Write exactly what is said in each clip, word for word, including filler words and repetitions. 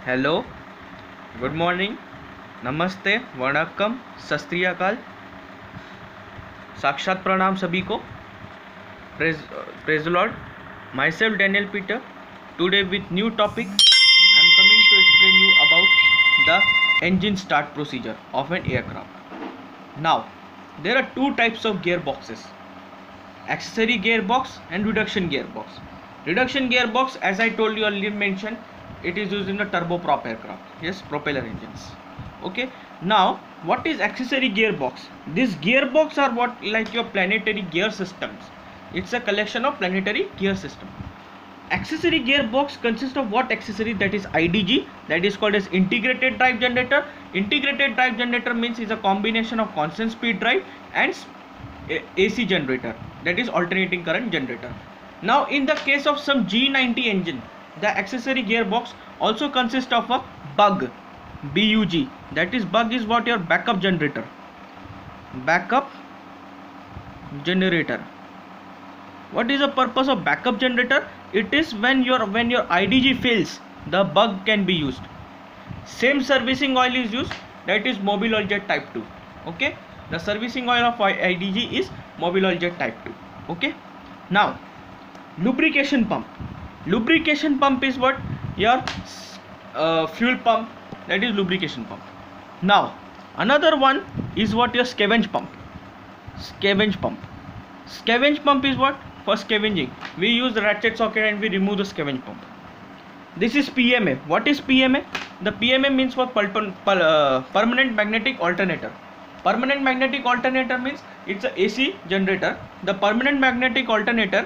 Hello, good morning, नमस्ते, वणक्कम, सत श्री अकाल, साक्षात प्रणाम सभी को। Praise praise Lord. Myself Daniel Peter, today with new topic I am coming to explain you about the engine start procedure of an aircraft. Now, there are two types of gearboxes: accessory gearbox and reduction gearbox. Reduction gearbox, as I told you earlier mentioned, it is used in a turboprop aircraft, yes, propeller engines. Okay, now what is accessory gearbox? These gearbox are what like your planetary gear systems. It's a collection of planetary gear system. Accessory gearbox consists of what accessory? That is I D G, that is called as integrated drive generator. Integrated drive generator means is a combination of constant speed drive and A C generator, that is alternating current generator. Now in the case of some G ninety engine, the accessory gearbox also consists of a bug, B U G, that is bug is what your backup generator, backup generator. What is the purpose of backup generator? It is when your when your I D G fails, the bug can be used. Same servicing oil is used, that is Mobil Oil Jet Type two. Okay, the servicing oil of I D G is Mobil Oil Jet Type two. Okay, now lubrication pump. Lubrication pump is what your uh, fuel pump, that is lubrication pump. Now another one is what your scavenge pump. Scavenge pump. Scavenge pump is what? For scavenging, we use the ratchet socket and we remove the scavenge pump. This is P M A. What is P M A? The P M A means for uh, permanent magnetic alternator. Permanent magnetic alternator means it's a A C generator. The permanent magnetic alternator,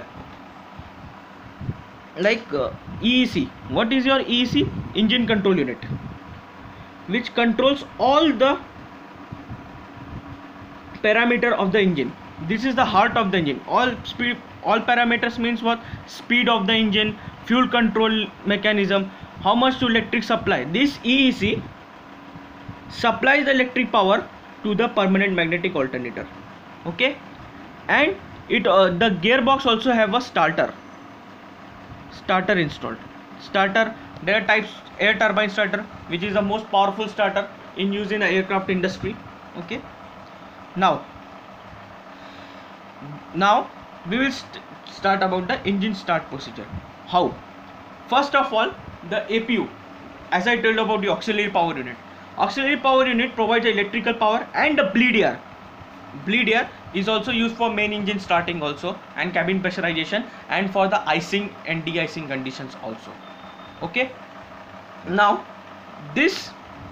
like uh, E E C. What is your E E C? Engine control unit, which controls all the parameter of the engine. This is the heart of the engine. All speed, all parameters means what? Speed of the engine, fuel control mechanism, how much to electric supply. This E E C supplies the electric power to the permanent magnetic alternator. Okay, and it uh, the gearbox also have a starter. Starter installed. Starter. There are types: air turbine starter, which is the most powerful starter in use in the aircraft industry. Okay. Now. Now we will st start about the engine start procedure. How? First of all, the A P U, as I told about the auxiliary power unit. Auxiliary power unit provides electrical power and the bleed air. Bleed air is also used for main engine starting also, and cabin pressurization, and for the icing and de-icing conditions also. Okay. Now this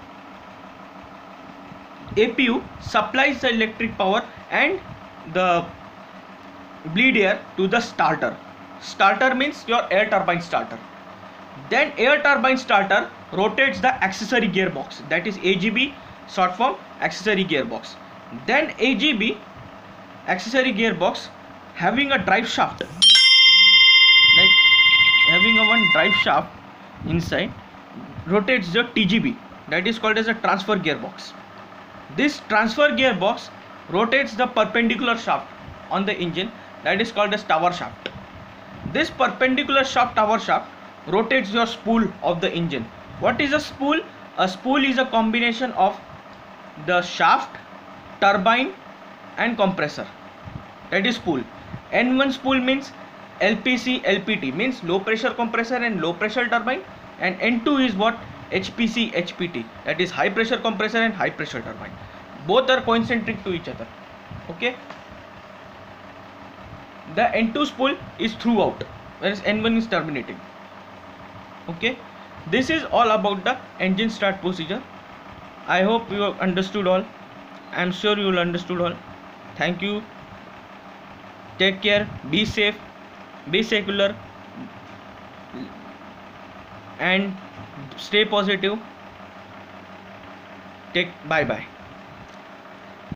A P U supplies the electric power and the bleed air to the starter. Starter means your air turbine starter. Then air turbine starter rotates the accessory gearbox, that is A G B, short form accessory gearbox. Then A G B, accessory gearbox, having a drive shaft, like having a one drive shaft inside, rotates the T G B, that is called as a transfer gearbox. This transfer gearbox rotates the perpendicular shaft on the engine, that is called as tower shaft. This perpendicular shaft, tower shaft, rotates your spool of the engine. What is a spool? A spool is a combination of the shaft, turbine and compressor, that is spool. N one spool means L P C, L P T means low pressure compressor and low pressure turbine, and N two is what? H P C, H P T, that is high pressure compressor and high pressure turbine. Both are concentric to each other. Okay. The N two spool is throughout, whereas N one is terminating. Okay, this is all about the engine start procedure. I hope you have understood all. I am sure you will understood all. Thank you. Take care. Be safe. Be secular. And stay positive. Take bye bye.